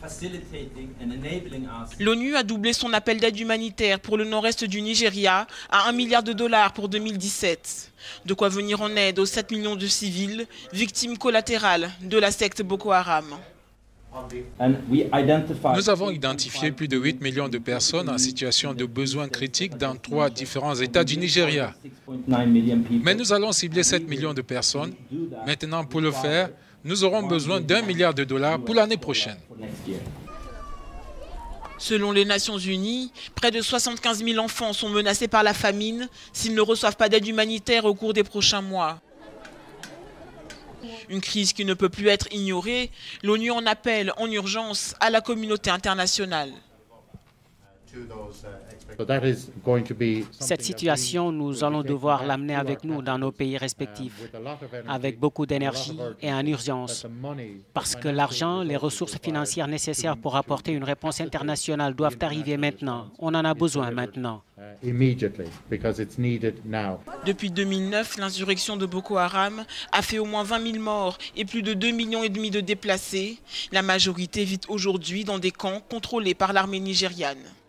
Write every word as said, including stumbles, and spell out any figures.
L'ONU a doublé son appel d'aide humanitaire pour le nord-est du Nigeria à un milliard de dollars pour deux mille dix-sept. De quoi venir en aide aux sept millions de civils, victimes collatérales de la secte Boko Haram. Nous avons identifié plus de huit millions de personnes en situation de besoins critiques dans trois différents États du Nigeria. Mais nous allons cibler sept millions de personnes. Maintenant, pour le faire, nous aurons besoin d'un milliard de dollars pour l'année prochaine. Selon les Nations Unies, près de soixante-quinze mille enfants sont menacés par la famine s'ils ne reçoivent pas d'aide humanitaire au cours des prochains mois. Une crise qui ne peut plus être ignorée, l'ONU en appelle en urgence à la communauté internationale. Cette situation, nous allons devoir l'amener avec nous dans nos pays respectifs, avec beaucoup d'énergie et en urgence, parce que l'argent, les ressources financières nécessaires pour apporter une réponse internationale doivent arriver maintenant. On en a besoin maintenant. Depuis deux mille neuf, l'insurrection de Boko Haram a fait au moins vingt mille morts et plus de deux millions et demi de déplacés. La majorité vit aujourd'hui dans des camps contrôlés par l'armée nigériane.